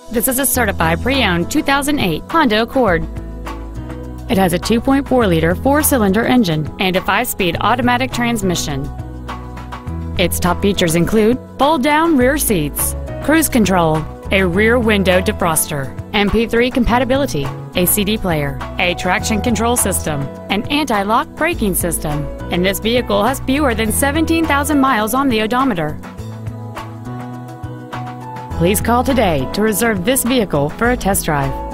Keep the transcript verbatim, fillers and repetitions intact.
This is a certified pre-owned two thousand eight Honda Accord. It has a two point four liter four-cylinder engine and a five-speed automatic transmission. Its top features include fold-down rear seats, cruise control, a rear window defroster, M P three compatibility, a C D player, a traction control system, an anti-lock braking system, and this vehicle has fewer than seventeen thousand miles on the odometer. Please call today to reserve this vehicle for a test drive.